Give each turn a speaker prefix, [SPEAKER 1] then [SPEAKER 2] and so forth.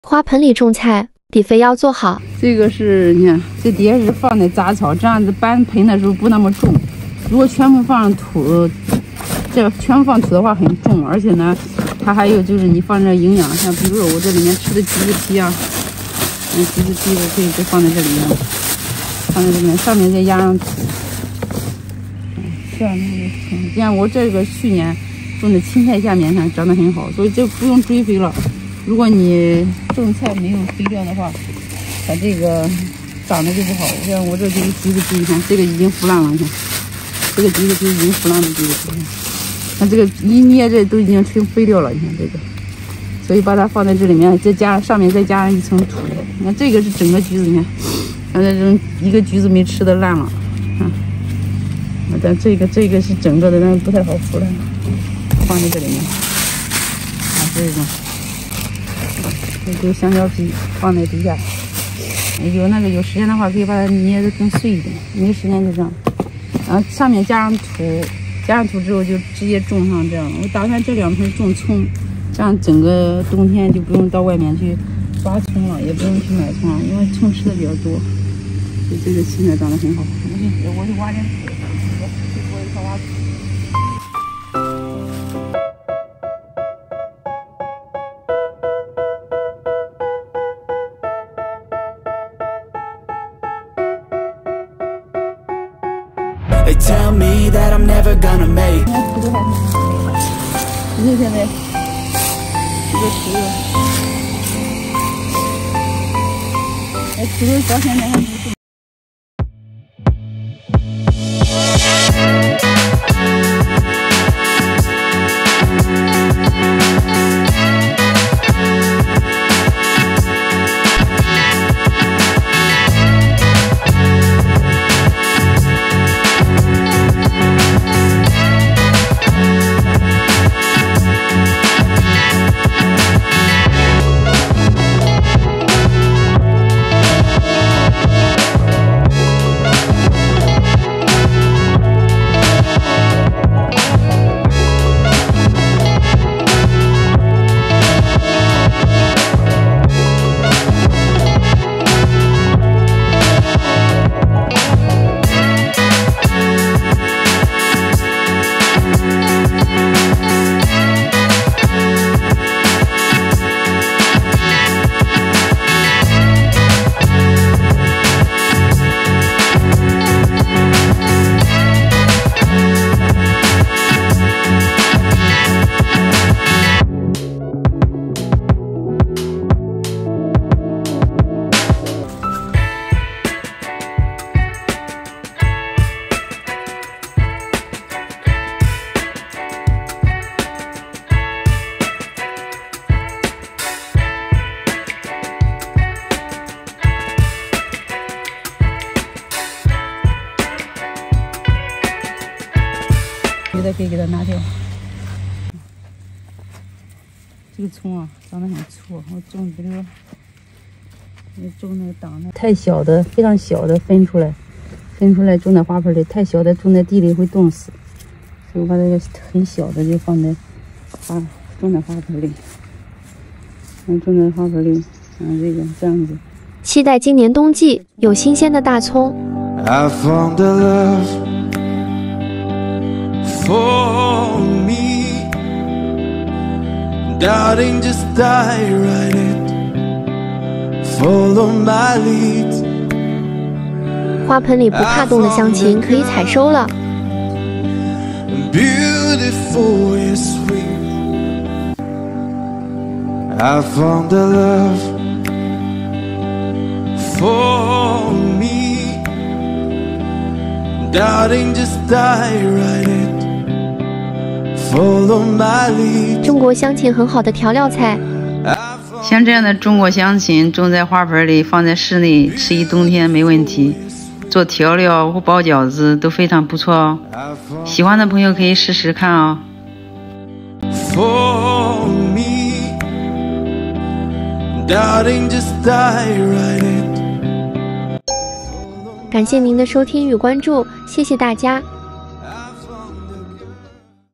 [SPEAKER 1] 花盆里种菜比肥要做好。
[SPEAKER 2] 这个是你看，这底下是放的杂草，这样子搬盆的时候不那么重。如果全部放土，这全部放土的话很重，而且呢，它还有就是你放这营养，像比如说我这里面吃的橘子皮啊，橘子皮我可以就放在这里面，放在这里面，上面再压上土。这样你像我这个去年种的青菜下面看长得很好，所以这不用追肥了。如果你种菜没有肥料的话，它这个长得就不好。像我这就是橘子皮，你看这个已经腐烂了，你看这个橘子皮已经腐烂的橘子皮，看这个一捏这都已经成肥料了，你看这个。所以把它放在这里面，再上面再加上一层土。你看这个是整个橘子，你看，刚才这一个橘子没吃的烂了，但这个是整个的，但是不太好腐烂，放在这里面。这种。有香蕉皮放在底下，有时间的话可以把它捏得更碎一点，没时间就这样。然后上面加上土之后就直接种上这样。我打算这2盆种葱，这样整个冬天就不用到外面去挖葱了，也不用去买葱了，因为葱吃的比较多。所以这个现在长得很好。我就挖点土，我一块挖土。
[SPEAKER 3] They tell me that I'm never gonna make.
[SPEAKER 2] 你看现在这个土豆到现在还不种。有的可以给它拿掉。这个葱啊，长得很粗，我种这个，种那个档的太小的，非常小的分出来种在花盆里，太小的种在地里会冻死，所以我把这个很小的就放在种在花盆里，种在花盆里，这样子。
[SPEAKER 1] 期待今年冬季有新鲜的大葱。
[SPEAKER 3] I found a love for me. Darling, just dive right in. Follow my lead.
[SPEAKER 1] 花盆里不怕冻的乡亲可以采收了。
[SPEAKER 3] Beautiful, yes, sweet. I found a love for me. Darling, just dive right in. Follow my lead.
[SPEAKER 1] 中国香芹很好的调料菜。
[SPEAKER 2] 像这样的中国香芹种在花盆里，放在室内吃一冬天没问题。做调料或包饺子都非常不错哦。喜欢的朋友可以试试看哦。
[SPEAKER 3] For me, darling, just dive right in.
[SPEAKER 1] 感谢您的收听与关注，谢谢大家。